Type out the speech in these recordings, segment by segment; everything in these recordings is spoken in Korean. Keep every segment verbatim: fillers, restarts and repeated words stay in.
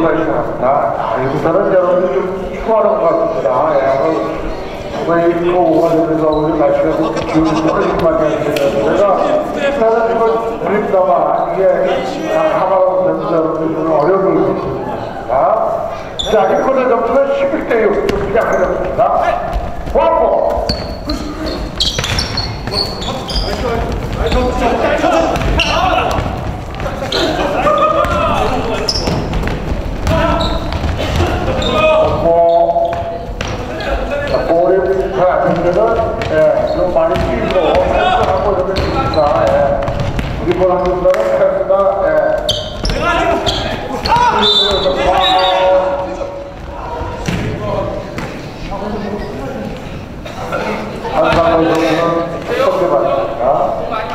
이유가 있습니다. 이부터는 여러분들 좀 추하는 것 같습니다. 예, 거의 그 오가 되면서 오늘 날씨가 좀 기온이 떨어지고 많이 하시는데 제가 일단은 이걸 드립니다만 이게 가방으로 되면서 여러분들 좀 어려움이 있습니다. 자, 일 쿼터 점수는 십일 대 육 좀 시작하겠습니다. 원포 볼이 잘 안 되면은, 예, 좀 많이 뛰고, 하고 이러면 됩니다. 예. 우리 볼 한 분들은 패스가, 예. 한상호 선수는 첫째 받습니다.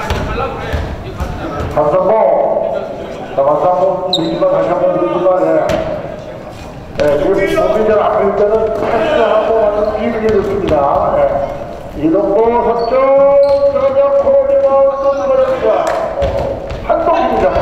한상호, 자, 한상호, 민주가 다시 한번 민주가, 예. 예, 지금 몸이 잘 안 될 때는 패스하고 하는 기분이 좋습니다. 예. 이동보 석점, 들어가면 코리마 또 들어갑니다. 어, 한동입니다.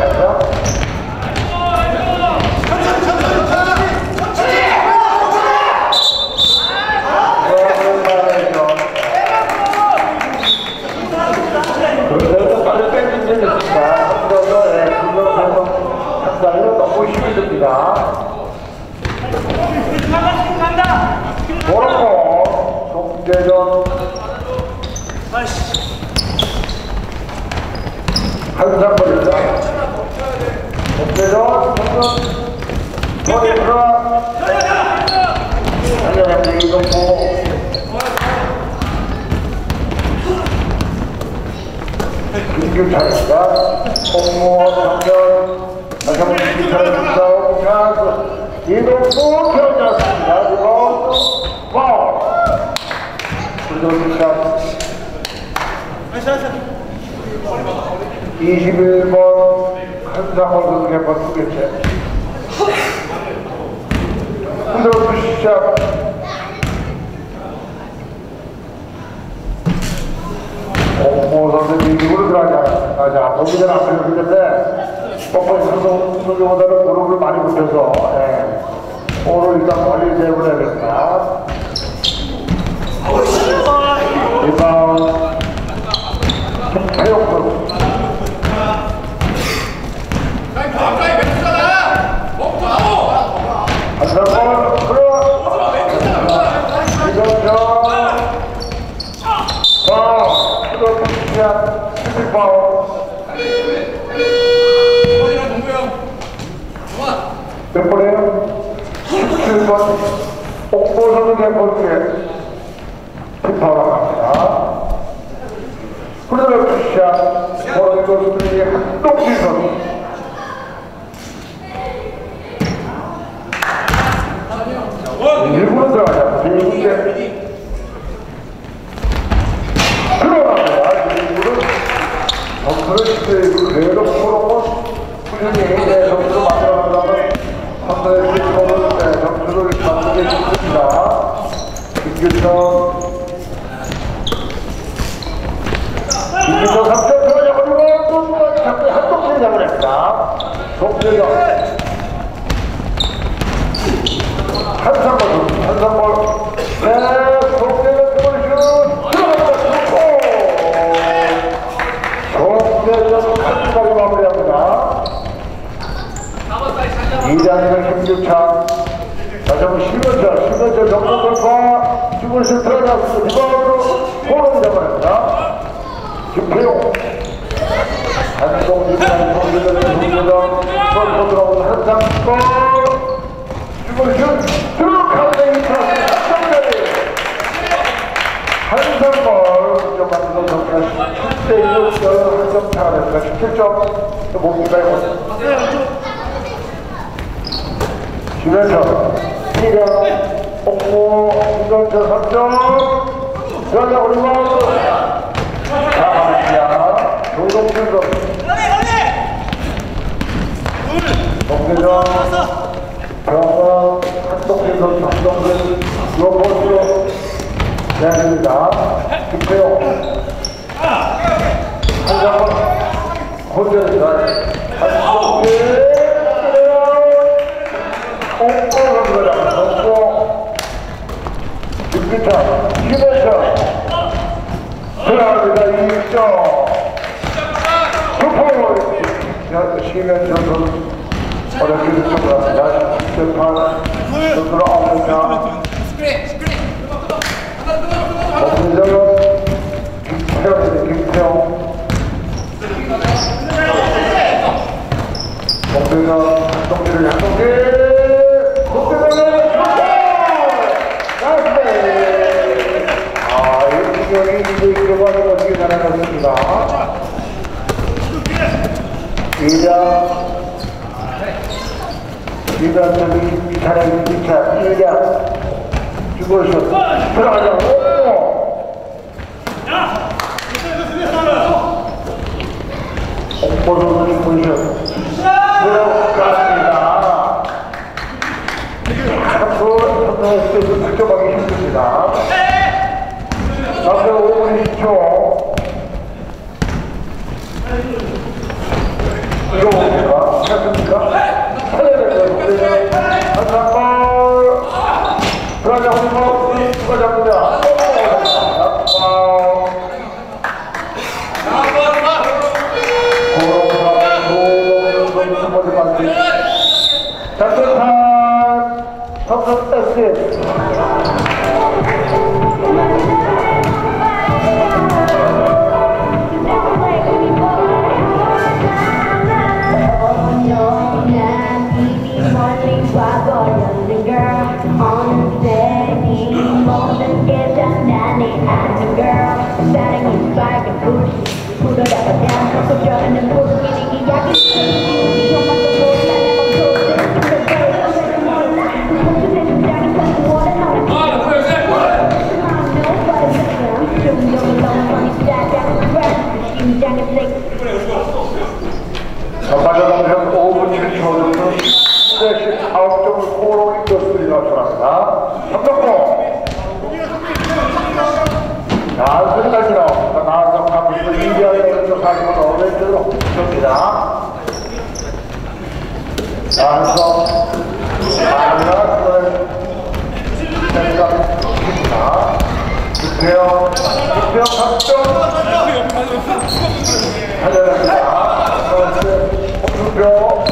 그래서 빨리 뺏긴 적이 있습니다. 그래서, 예, 그걸로 상당히 너무 힘이 듭니다. 모로코 송재전 한상벌입니다. 송재전 머리가 달려갑니다. 이동보 김규찬입니다. 홍모 정전 다시 한번 김규찬입니다. 홍찬 이동보 태어났습니다. 이거 파울. 부조리샷. 이십일 번 한상호 선수의 번두 개째. 부조리샷. 홍모 선수 이쪽으로 들어가자. 자, 보기 전에 앞에 있는데 뻔뻔히 선수보다는 무릎을 많이 붙여서 예. 오늘 일단 빨리 대응을 해야 됩니다. 리바운드 김태용 선수. 한상원 들어. 이정정 파울. 들어 푸시한 십일 파울. 몇 번이에요? 십칠 번 홍보 선수 개포트에 힙파우가 갑니다. 그러면 푸시샷 버린 선수들이 한동진 선수. 일부러 들어가자. 일부러 들어갑니다. 일부러 점수를 시켜주고 그래도 프로는 꾸준히 내 점수를 만들어가려면 선수의 시스템을 점수를 만들게 좋습니다. 김규천 김규천 삼 점 들어가버리고 또 잡고 한동진이 잡아냅니다. 송재경 한상벌 선수 한상벌 네 송재경 드리블 슛 들어갑니다. 송재경 간단하게 마무리합니다. 이장이는 김규찬 다시 한번 시면철 시면철 정면 돌파 주문슛 들어갔습니다. 리바운드로 호흡이 잡아냅니다. 김태용 한동진 한동진은 송재경 선수 들어오는 한상벌 주문슛 들어가는 이차수 한상벌 득점 만든 선수가 십칠 대 육 한 점 차가 됩니다. 십칠 점 뭡니까 이거? 김현철 이경 홍모 김현철 삼 점 들어가고 리바운드 자 갑니다. 조동준 선수 정대전 병원 한동진 선수 한동진 로버스로 대합니다. 김태용 한상원 혼자입니다. 한동진 자, 쉬면서 들어갑니다. 이 점. 투포. 쉬면서 어렵게 들어갑니다. 재판 선수로 아웃입니다. 범죄자는 김태형입니다. 김태형. 범죄자 한동기를 한동기. 범죄자는 나이스. 아, 이 기경이 이제 들어가는 어떻게 나가겠습니다. 이장 이장님이 이차례 이차 이장 죽어서 들어가자고. 홍보선수님 포지션 들어갔습니다. 참고 선수에서 득점하기 힘듭니다. 앞에 오 분 이십 초. 이거 뭡니까? 찾습니까? 찾아야 돼요. 한상발 브라자 홍보 누가 잡느냐? 작전탄 삼성 에스에스 전반전 오 분 칠 초 정도 십구 점을 포로 인더스트리가 나타납니다. 삼성포 자, 끝까지 나옵니다. 나와서 가면서 이비아의 왼쪽 사기로 왼쪽으로 줍니다. 나와서 아니라 그걸 생각합니다. 김태형 김태형 삼 점 달려갑니다. 홍준표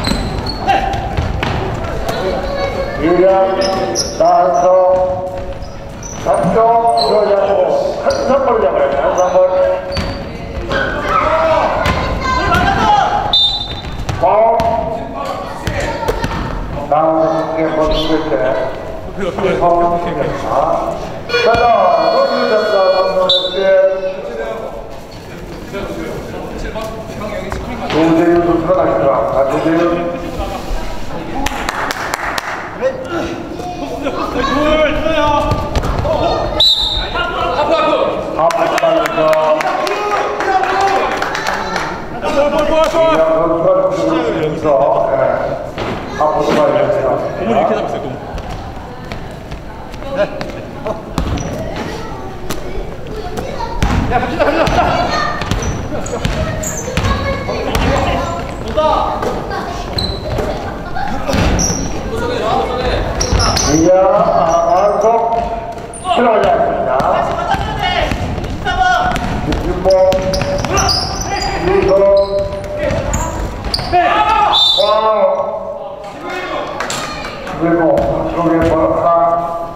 유량 나와서 삼 점 들어가고 한 선벌을 잡아야 돼. 한 선벌 파울 나와서 그게 버티고 때 파울 생겼다. 자자 손을 잡다 선수의 조재윤 선수가 나십니다. 조재윤 하프타임에서 이양 선수가 여기서 하프타임에서 공을 이렇게 잡았어요. 공. 네. 야, 갑시다, 갑시다. 이양 완속 들어가지 않습니다. 윤봉 유성 와우 그리고 한쪽에 버럭한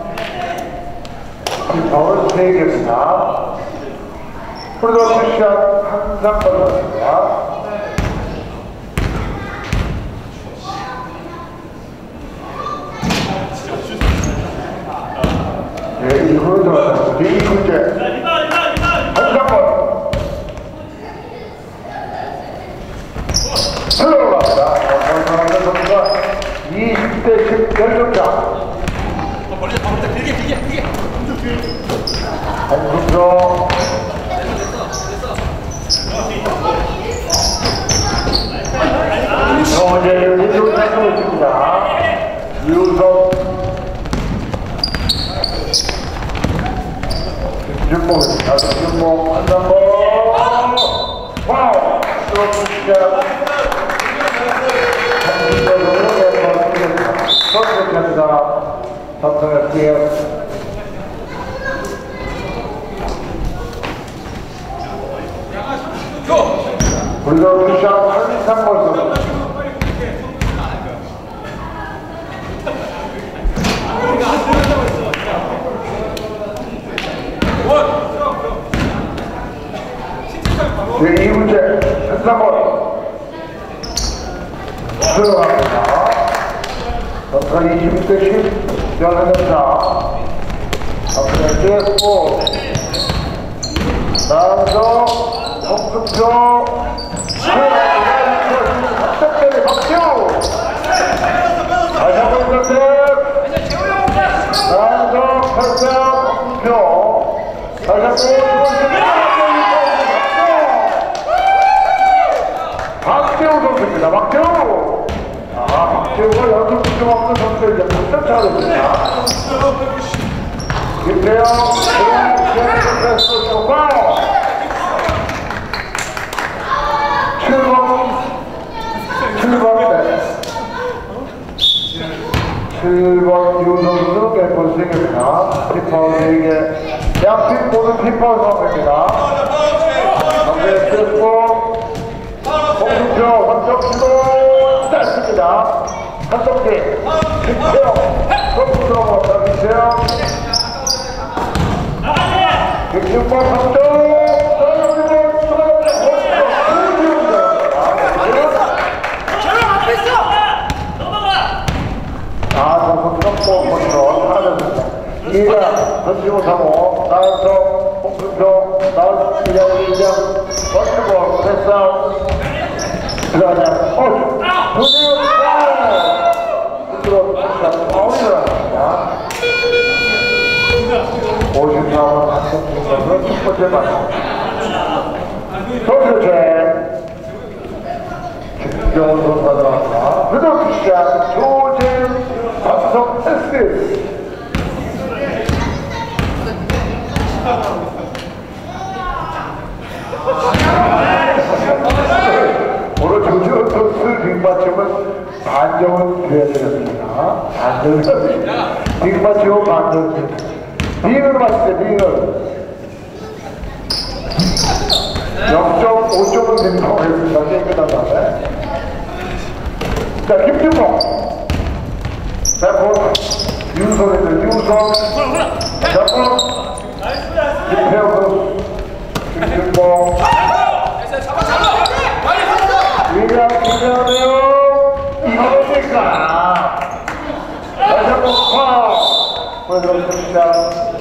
기타를 세 개입니다. 그리고 푸시업 항상 걸렸습니다. 네, 이후로 들어왔습니다. 네 이후째 한상권 들어갑니다. 권상현 선수가 이십 대 십 결정장. 멀리 가보자. 길게, 길게, 길게. 한승표 조재윤이 눈을 있습니다. 유성 김준봉입니다. 김준봉 한상권 와우 들어옵니다. 삼성의 피해 나가는 이상벌 선수. 네, 이 문제 이상벌 들어갑니다. 전투가 이십육 대 십 열한 점 차. 앞으로 오. 나서 홍승표 박정대리 박지우 다시 한번 선택 나서 팔상 홍승표 다시 한번 박지우 선수입니다. 박지우 아 박지우가 연속 득점 없는 선수 이제 팔 점 차가 됩니다. 김태형 패스 초과 칠 번 칠 번 칠 번 유선수 갱플스입니다. 피파울에게 양팀 모두 피파울 선수입니다. 상대 패스포 홍승표 선적 시도 짧습니다. 한동기 김태형 선수 들어갑니다. 김태형 백육번 삼 점 아, 선수가 또 먼저 사라졌습니다. 이자 던지고 삼호 나와서 홍승표 나와서 이장 이장 멋지고 패스아웃 들어가자 어! 도지훈 스스로 패스아웃 파울이 들어갑니다. 오십사 번 한성준 선수 첫 번째 만 선수체 김정은 선수가 들어갑니다. 그다음 시작 조재윤 삼성 에스에스 오늘 조재윤 선수 빅마치면 반정을 드려야 되겠습니다. 반정을 빅마치고 반정을 빙을 맞추세요. 빙을 영 점 오 점은 된다고 하겠습니다. 게임 끝난 다음에 자 김준봉 자본 유선입니다. 유선 자본 김태형 선수 김준봉 위장 긴장하네요. 이겁니까 다시 한번 파울 보여드리겠습니다.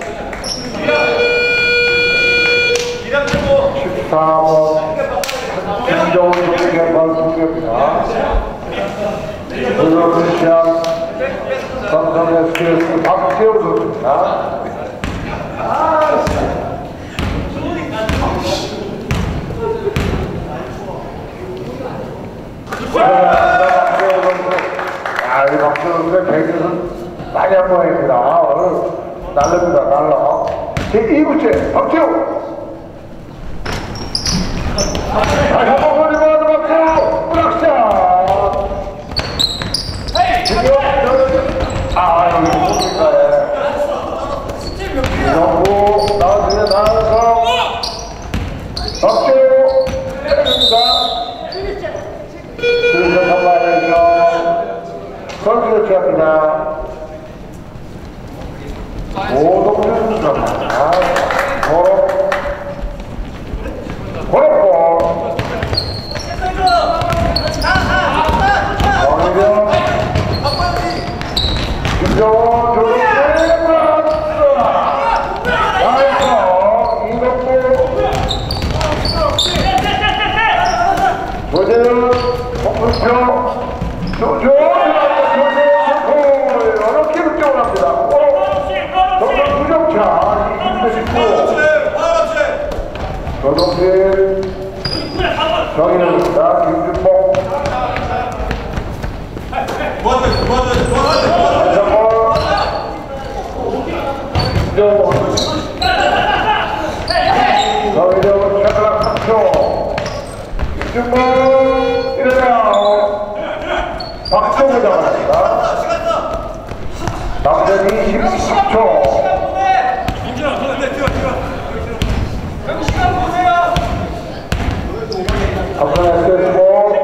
십사 번 김정은 선수의 발수입니다. 블루시안 삼성 에스에스 박재우 선수입니다. 아, 이 박재우 선수의 대결은 많이 한 모양입니다. 오늘 날릅니다. 날라. 제이 구째 박재우 다시 한번 버리고 하는 박재우 브락샷 아 여기 뭡니까 이정부 나와주세요. 나와서 박재우 때립니다. 그래서 선발에서 선수 교체합니다. 오동준 선수입니다. 고록 고록볼 정희경 김정원 조동준 나이스 이동국 조재훈 홍승표 조조 어렵게 득점을 합니다. 정말 부정차 이십 대 십구 조동진 정인입니다. 김준봉 안정원 김정원 정인은 최근학 삼 초 김준봉 이래요. 박정우 잡았습니다. 남자는 이십 초 삼성 에스에스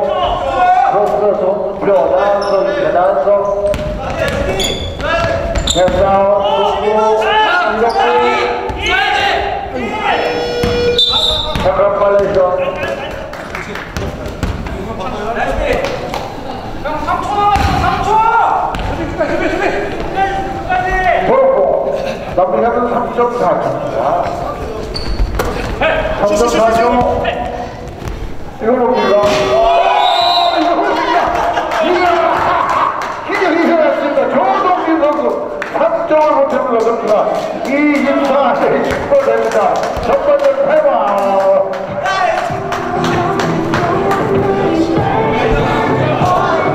점 사 초입니다. 삼 점 사 초. 이거 뭡니까?